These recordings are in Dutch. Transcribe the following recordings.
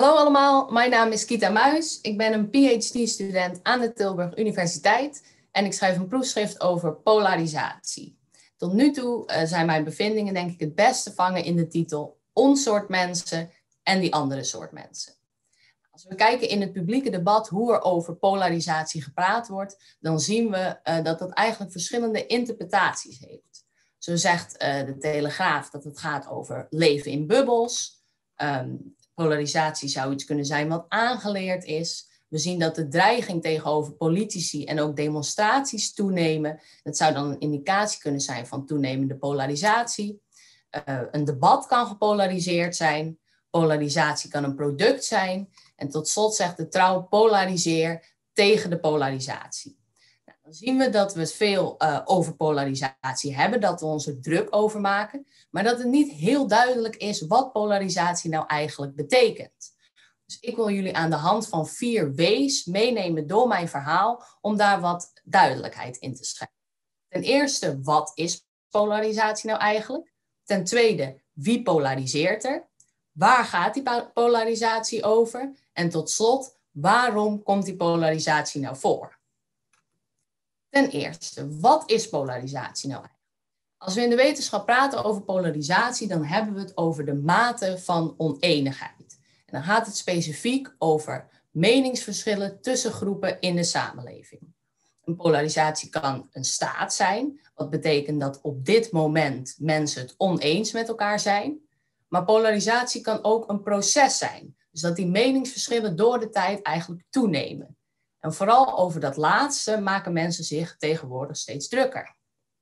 Hallo allemaal, mijn naam is Kita Muis. Ik ben een PhD-student aan de Tilburg Universiteit en ik schrijf een proefschrift over polarisatie. Tot nu toe zijn mijn bevindingen denk ik het beste vangen in de titel Ons soort mensen en die andere soort mensen. Als we kijken in het publieke debat hoe er over polarisatie gepraat wordt, dan zien we dat dat eigenlijk verschillende interpretaties heeft. Zo zegt de Telegraaf dat het gaat over leven in bubbels. Polarisatie zou iets kunnen zijn wat aangeleerd is. We zien dat de dreiging tegenover politici en ook demonstraties toenemen. Dat zou dan een indicatie kunnen zijn van toenemende polarisatie. Een debat kan gepolariseerd zijn. Polarisatie kan een product zijn. En tot slot zegt de Trouw: polariseer tegen de polarisatie. Nou, dan zien we dat we veel over polarisatie hebben, dat we ons er druk over maken, maar dat het niet heel duidelijk is wat polarisatie nou eigenlijk betekent. Dus ik wil jullie aan de hand van 4 W's meenemen door mijn verhaal om daar wat duidelijkheid in te scheppen. Ten eerste, wat is polarisatie nou eigenlijk? Ten tweede, wie polariseert er? Waar gaat die polarisatie over? En tot slot, waarom komt die polarisatie nou voor? Ten eerste, wat is polarisatie nou eigenlijk? Als we in de wetenschap praten over polarisatie, dan hebben we het over de mate van oneenigheid. En dan gaat het specifiek over meningsverschillen tussen groepen in de samenleving. Een polarisatie kan een staat zijn, wat betekent dat op dit moment mensen het oneens met elkaar zijn. Maar polarisatie kan ook een proces zijn. Dus dat die meningsverschillen door de tijd eigenlijk toenemen. En vooral over dat laatste maken mensen zich tegenwoordig steeds drukker.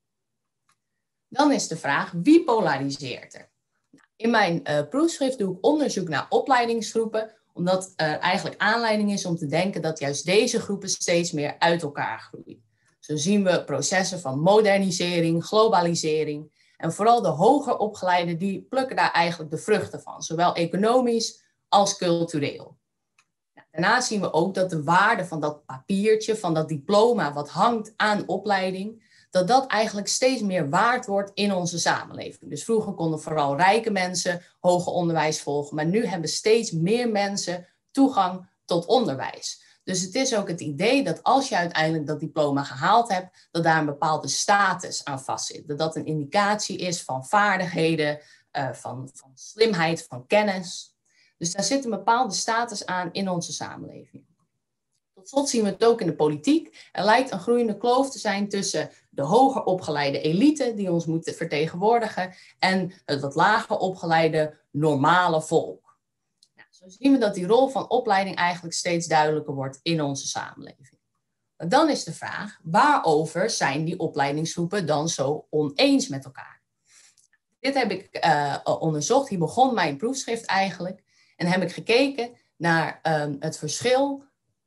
Dan is de vraag, wie polariseert er? In mijn proefschrift doe ik onderzoek naar opleidingsgroepen, omdat er eigenlijk aanleiding is om te denken dat juist deze groepen steeds meer uit elkaar groeien. Zo zien we processen van modernisering, globalisering. En vooral de hoger opgeleiden die plukken daar eigenlijk de vruchten van, zowel economisch als cultureel. Daarnaast zien we ook dat de waarde van dat papiertje, van dat diploma wat hangt aan opleiding, dat dat eigenlijk steeds meer waard wordt in onze samenleving. Dus vroeger konden vooral rijke mensen hoger onderwijs volgen, maar nu hebben steeds meer mensen toegang tot onderwijs. Dus het is ook het idee dat als je uiteindelijk dat diploma gehaald hebt, dat daar een bepaalde status aan vastzit. Dat dat een indicatie is van vaardigheden, van slimheid, van kennis. Dus daar zit een bepaalde status aan in onze samenleving. Tot slot zien we het ook in de politiek. Er lijkt een groeiende kloof te zijn tussen de hoger opgeleide elite, die ons moet vertegenwoordigen, en het wat lager opgeleide normale volk. Nou, zo zien we dat die rol van opleiding eigenlijk steeds duidelijker wordt in onze samenleving. Maar dan is de vraag, waarover zijn die opleidingsgroepen dan zo oneens met elkaar? Dit heb ik onderzocht. Hier begon mijn proefschrift eigenlijk. En heb ik gekeken naar het verschil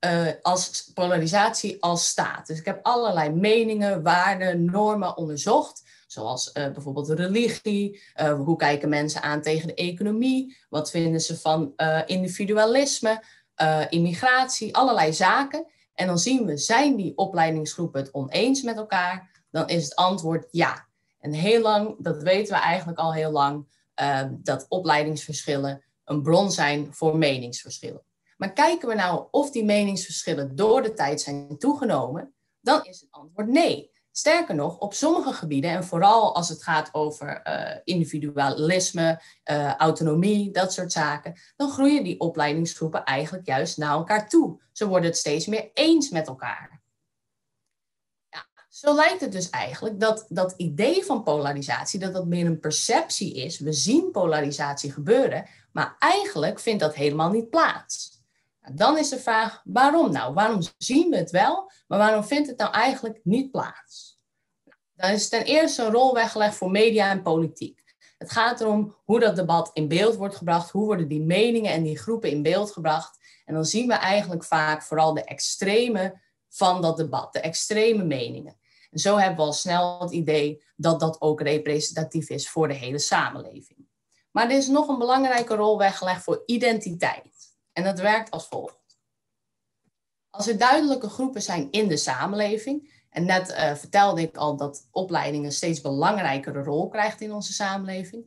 als polarisatie als staat. Dus ik heb allerlei meningen, waarden, normen onderzocht. Zoals bijvoorbeeld religie. Hoe kijken mensen aan tegen de economie? Wat vinden ze van individualisme, immigratie, allerlei zaken. En dan zien we, zijn die opleidingsgroepen het oneens met elkaar? Dan is het antwoord ja. En heel lang, dat weten we eigenlijk al heel lang, dat opleidingsverschillen een bron zijn voor meningsverschillen. Maar kijken we nou of die meningsverschillen door de tijd zijn toegenomen, dan is het antwoord nee. Sterker nog, op sommige gebieden, en vooral als het gaat over individualisme, autonomie, dat soort zaken, dan groeien die opleidingsgroepen eigenlijk juist naar elkaar toe. Ze worden het steeds meer eens met elkaar. Ja, zo lijkt het dus eigenlijk dat idee van polarisatie, dat meer een perceptie is. We zien polarisatie gebeuren, maar eigenlijk vindt dat helemaal niet plaats. Dan is de vraag, waarom nou? Waarom zien we het wel, maar waarom vindt het nou eigenlijk niet plaats? Dan is ten eerste een rol weggelegd voor media en politiek. Het gaat erom hoe dat debat in beeld wordt gebracht, hoe worden die meningen en die groepen in beeld gebracht. En dan zien we eigenlijk vaak vooral de extreme van dat debat, de extreme meningen. En zo hebben we al snel het idee dat dat ook representatief is voor de hele samenleving. Maar er is nog een belangrijke rol weggelegd voor identiteit. En dat werkt als volgt. Als er duidelijke groepen zijn in de samenleving, en net vertelde ik al dat opleiding een steeds belangrijkere rol krijgt in onze samenleving,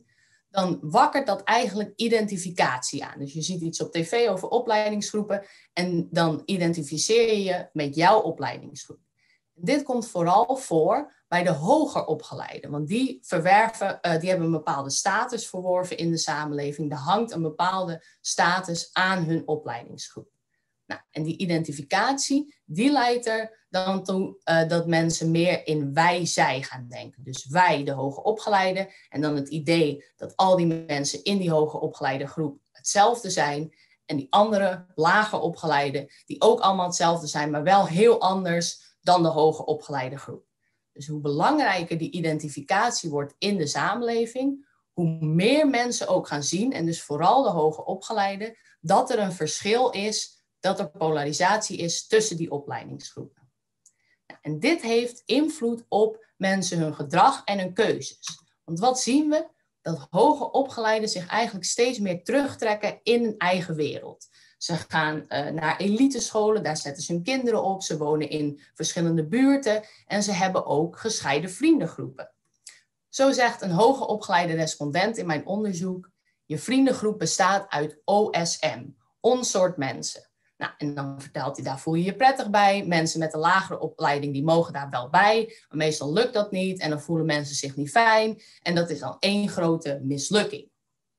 dan wakkert dat eigenlijk identificatie aan. Dus je ziet iets op tv over opleidingsgroepen en dan identificeer je je met jouw opleidingsgroep. Dit komt vooral voor bij de hoger opgeleiden, want die hebben een bepaalde status verworven in de samenleving. Er hangt een bepaalde status aan hun opleidingsgroep. Nou, en die identificatie, die leidt er dan toe dat mensen meer in wij-zij gaan denken. Dus wij, de hoger opgeleiden, en dan het idee dat al die mensen in die hoger opgeleide groep hetzelfde zijn. En die andere lager opgeleiden, die ook allemaal hetzelfde zijn, maar wel heel anders dan de hoger opgeleide groep. Dus hoe belangrijker die identificatie wordt in de samenleving, hoe meer mensen ook gaan zien, en dus vooral de hoger opgeleiden, dat er een verschil is, dat er polarisatie is tussen die opleidingsgroepen. En dit heeft invloed op mensen hun gedrag en hun keuzes. Want wat zien we? Dat hoger opgeleiden zich eigenlijk steeds meer terugtrekken in een eigen wereld. Ze gaan naar elitescholen, daar zetten ze hun kinderen op. Ze wonen in verschillende buurten en ze hebben ook gescheiden vriendengroepen. Zo zegt een hoger opgeleide respondent in mijn onderzoek: je vriendengroep bestaat uit OSM, onsoort mensen. Nou, en dan vertelt hij, daar voel je je prettig bij. Mensen met een lagere opleiding, die mogen daar wel bij. Maar meestal lukt dat niet en dan voelen mensen zich niet fijn. En dat is dan één grote mislukking.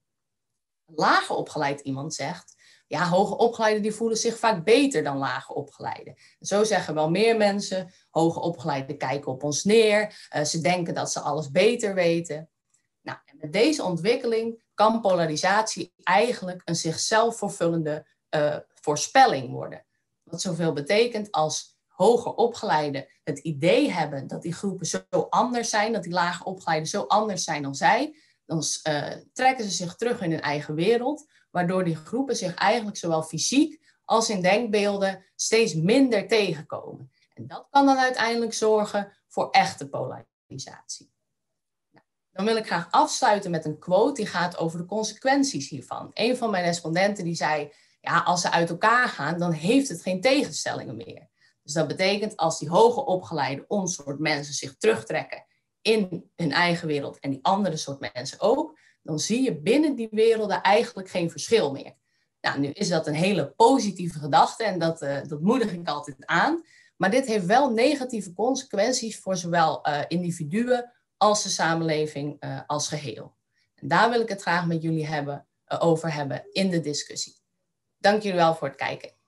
Een lager opgeleid iemand zegt, ja, hoger opgeleiden die voelen zich vaak beter dan lager opgeleiden. En zo zeggen wel meer mensen, hoger opgeleiden kijken op ons neer. Ze denken dat ze alles beter weten. Nou, en met deze ontwikkeling kan polarisatie eigenlijk een zichzelf vervullende voorspelling worden. Wat zoveel betekent als hoger opgeleiden het idee hebben dat die groepen zo anders zijn, dat die lager opgeleiden zo anders zijn dan zij, dan trekken ze zich terug in hun eigen wereld, waardoor die groepen zich eigenlijk zowel fysiek als in denkbeelden steeds minder tegenkomen. En dat kan dan uiteindelijk zorgen voor echte polarisatie. Nou, dan wil ik graag afsluiten met een quote die gaat over de consequenties hiervan. Een van mijn respondenten die zei, ja, als ze uit elkaar gaan, dan heeft het geen tegenstellingen meer. Dus dat betekent als die hoger opgeleide onsoort mensen zich terugtrekken in hun eigen wereld en die andere soort mensen ook, dan zie je binnen die werelden eigenlijk geen verschil meer. Nou, nu is dat een hele positieve gedachte en dat moedig ik altijd aan. Maar dit heeft wel negatieve consequenties voor zowel individuen als de samenleving als geheel. En daar wil ik het graag met jullie over hebben in de discussie. Dank jullie wel voor het kijken.